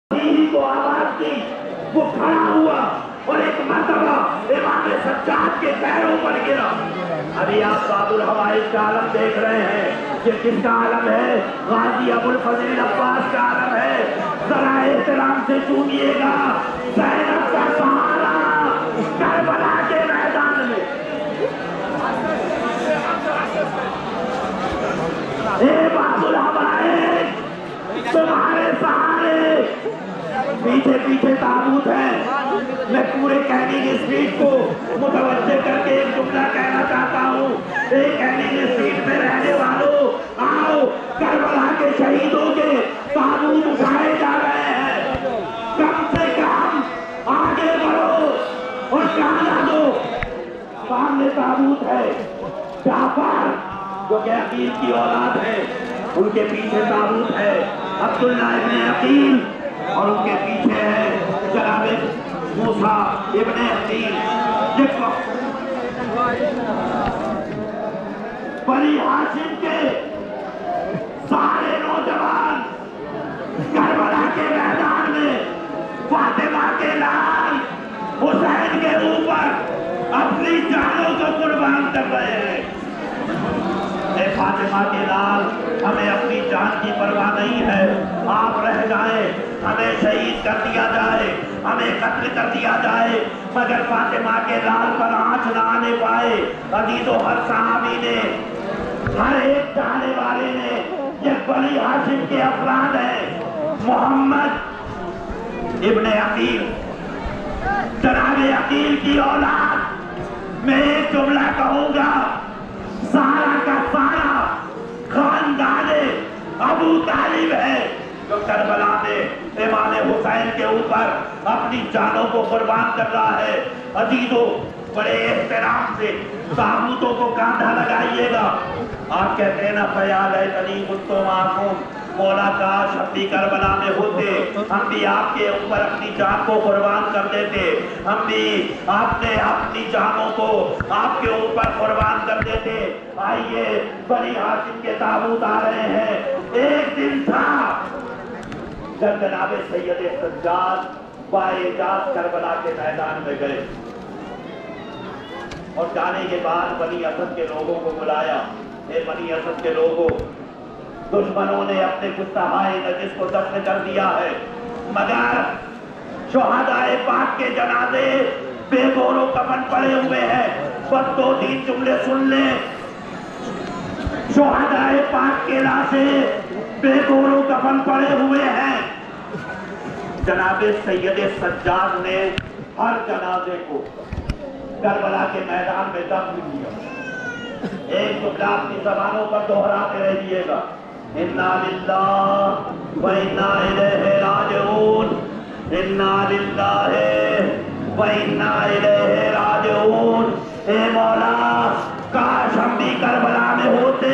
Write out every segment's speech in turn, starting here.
کو آواز دی، وہ کھڑا ہوا اور ایک مرتبہ امام سجاد کے پیروں پر گرا۔ ابھی آپ باب الحوائج کا عالم دیکھ رہے ہیں، یہ کس کا عالم ہے؟ غازی ابو الفضل عباس کا عالم ہے۔ ذرا احترام سے سنیے گا، زینب کا سہارا کربلا کے میدان میں۔ اے باب الحوائج، تمہارے سہارے پیچھے پیچھے تابوت ہے۔ میں پورے کیننگ اسٹریٹ کو متوجہ کر کے ایک جملہ کہنا چاہتا ہوں۔ ایک کیننگ اسٹریٹ میں رہنے والوں، آؤ کربلا کے شہیدوں کے تابوت اٹھائے جا رہے ہیں۔ کم سے کم آگے بڑھو اور جانا دو۔ سامنے تابوت ہے، جعفر جو کہ عقیل کی اولاد ہے، ان کے پیچھے تابوت ہے عبداللہ ابن عقیل، اور ان کے پیچھے ہے جناب موسیٰ ابن عقیل۔ دیکھو بنی ہاشم کے سارے نوجوان کربلا کے میدان میں فاطمہ کے لال حسین کے اوپر اپنی جانوں کو قربان کر رہے ہیں۔ اے فاطمہ کے لال، ہمیں اپنی جان کی پرواہ نہیں ہے، آپ رہ جائیں، ہمیں شہید کر دیا جائے، ہمیں قتل کر دیا جائے، مگر فاطمہ کے لال پر آنچ نہ آنے پائے۔ عزیزو، ہر صحابی نے، ہر ایک چاہنے والے نے، یہ بنی ہاشم کے افراد ہیں۔ محمد ابن عقیل، جناب عقیل کی اولاد، میں ایک جملہ کہوں گا، سارا کا سارا خاندان ابو طالب ہے جو کربلا میں امام حسین کے اوپر اپنی جانوں کو قربان کر رہا ہے۔ عزیزو، بڑے احترام سے تابوتوں کو کاندھا لگائیے گا۔ آپ کہتے ہیں نا، خیال ہے تنی کنتو معکم، مولا کاش ہم بھی کربلا میں ہوتے، ہم بھی آپ کے اوپر اپنی جان کو قربان کر دیتے، ہم بھی آپ نے اپنی جانوں کو آپ کے اوپر قربان کر دیتے۔ آئیے، بنی ہاشم کے تابوت آ رہے ہیں۔ ایک دن تھا جب جناب سید سجاد بااجاز کربلا کے میدان میں گئے، اور جانے کے بعد بنی اسد کے لوگوں کو بلایا۔ اے بنی اسد کے لوگوں، دشمنوں نے اپنے گستاخائے نجس کو دفن کر دیا ہے، مگر شہدائے پاک کے جنازے بے گور و کفن پڑے ہوئے ہیں۔ بس دو تین جملے سن لیں، شہدائے پاک کے لاشیں بے گور و کفن پڑے ہوئے ہیں۔ جناب سید سجاد نے ہر جنازے کو کربلا کے میدان میں دفن کیا۔ ایک جملہ اپنی زبانوں پر دہراتے رہیے گا، انا للہ و انا الیہ راجعون، انا للہ و انا الیہ راجعون۔ اے مولا، کاش ہم بھی کربلا میں ہوتے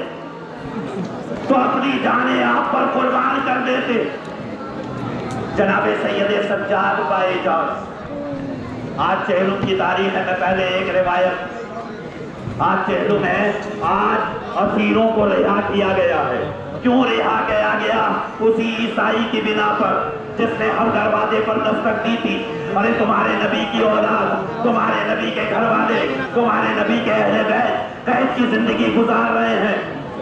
تو اپنی جانیں آپ پر قربان کر دیتے۔ جناب سید سجاد بااجاز، آج چہلم کی تاریخ ہے، میں پہلے ایک روایت، آج چہلم ہے، آج اسیروں کو رہا کیا گیا ہے۔ کیوں رہا کیا گیا؟ اسی عیسائی کی بنا پر جس نے ہر دروازے پر دستک دی تھی، ارے تمہارے نبی کی اولاد، تمہارے نبی کے گھر والے، تمہارے نبی کے اہل بیت قید کی زندگی گزار رہے ہیں۔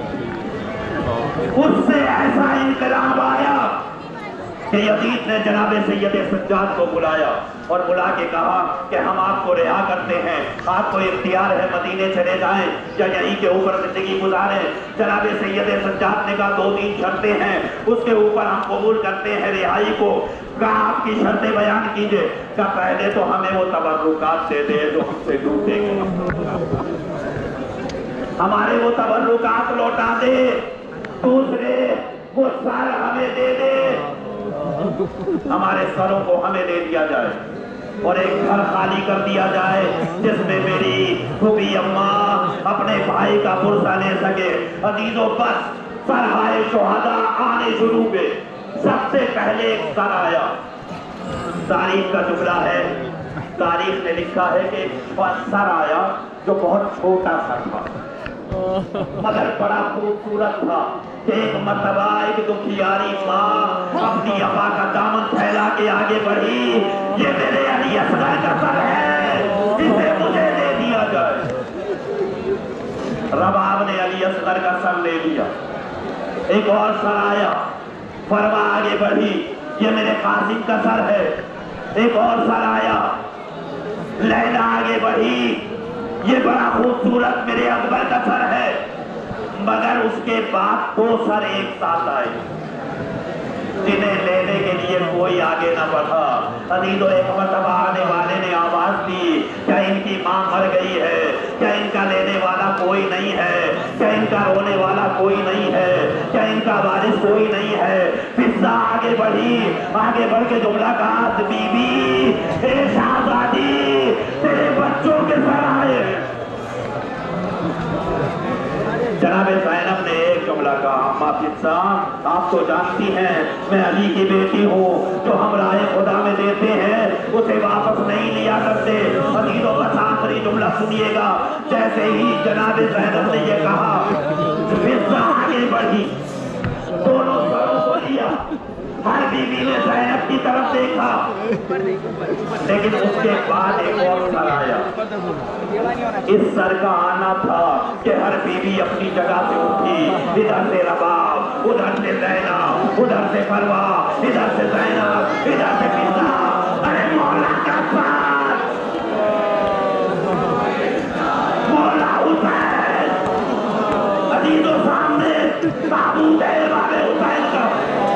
اس سے ایسا انقلاب آیا کہ یزید نے جناب سید سجاد کو بلایا اور بلا کے کہا کہ ہم آپ کو رہا کرتے ہیں، آپ کو اختیار ہے مدینے چلے جائیں یا یہیں کے اوپر زندگی گزاریں۔ جناب سید سجاد نے کہا دو تین شرطیں ہیں، اس کے اوپر ہم قبول کرتے ہیں رہائی کو۔ کہا آپ کی شرطیں بیان کیجئے۔ کہا پہلے تو ہمیں وہ تبرکات دے دے جو ہم سے ڈوبے گئے، ہمارے وہ تبرکات لوٹا دے۔ دوسرے، وہ سر ہمیں دے دے، ہمارے سروں کو ہمیں دے دیا جائے، اور ایک گھر خالی کر دیا جائے جس میں میری پھوپھی اماں اپنے بھائی کا پرسہ لے سکے۔ عزیزو، بس سرہائے شہداء آنے شروع ہوئے۔ سب سے پہلے ایک سر آیا۔ تاریخ کا جملہ ہے، تاریخ نے لکھا ہے کہ سر آیا جو بہت چھوٹا سر تھا مگر بڑا خوبصورت تھا۔ ایک مرتبہ ایک دکھیاری ماں اپنی ابا کا دامن کے آگے بڑھی، یہ میرے علی اصغر کا سر ہے، اسے مجھے دے دیا جائے۔ رباب نے علی اصغر کا سر لے لیا، ایک اور سر آیا، فرما آگے بڑھی، یہ میرے قاسم کا سر ہے، ایک اور سر آیا، لیلا آگے بڑھی، یہ بڑا خوبصورت میرے اکبر کا سر ہے، مگر اس کے بعد 2 سر ایک ساتھ آئے جنہیں لینے کے لیے کوئی آگے نہ بڑھا۔ عزیزو، ایک مرتبہ آنے والے نے آواز دی، کیا ان کی ماں مر گئی ہے؟ کیا ان کا لینے والا کوئی نہیں ہے؟ کیا ان کا رونے والا کوئی نہیں ہے؟ کیا ان کا وارث کوئی نہیں ہے؟ فضہ آگے بڑھی، آگے بڑھ کے جملہ کہا، بی بی اے شہزادی، تیرے بچوں کے سر آئے۔ جناب زینب نے ایک جملہ کہا، اماں فضہ، آپ تو جانتی ہیں میں علی کی بیٹی ہوں، جو ہم رائے خدا میں دیتے ہیں اسے واپس نہیں لیا کرتے۔ عزیزوں، بس آخری جملہ سنیے گا۔ جیسے ہی جناب زینب نے یہ کہا، فضہ آگے بڑھی، دونوں سروں کو لیا، ہر بیوی نے زینب کی طرف دیکھا، لیکن اس کے بعد ایک اور سر آیا۔ اس سر کا آنا تھا کہ ہر بیوی اپنی جگہ سے اٹھی، ادھر سے رباب، ادھر سے لیلا، ادھر سے فروا، ادھر سے زینب، ادھر سے فضہ۔ ارے مولا کا ساتھ، مولا حسین، عزیزوں سامنے تابوت ہے امام حسین کا،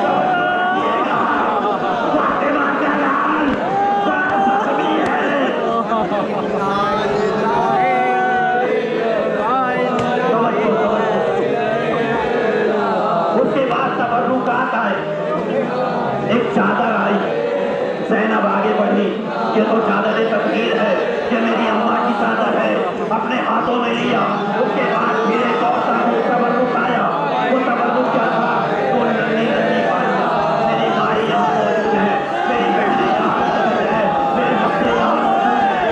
ایک چادر آئی، زینب آگے بڑھی، یہ تو چادر تطہیر ہے، یہ میری اماں کی چادر ہے، اپنے ہاتھوں میں لیا۔ اس کے بعد پھر ایک اور تبرک آیا، وہ تبرک کیا تھا؟ وہ ننھی ننھی بالیاں، میری مائی یہاں موجود ہے، میری بہنیں یہاں موجود ہے، میرے بچے یہاں موجود ہے۔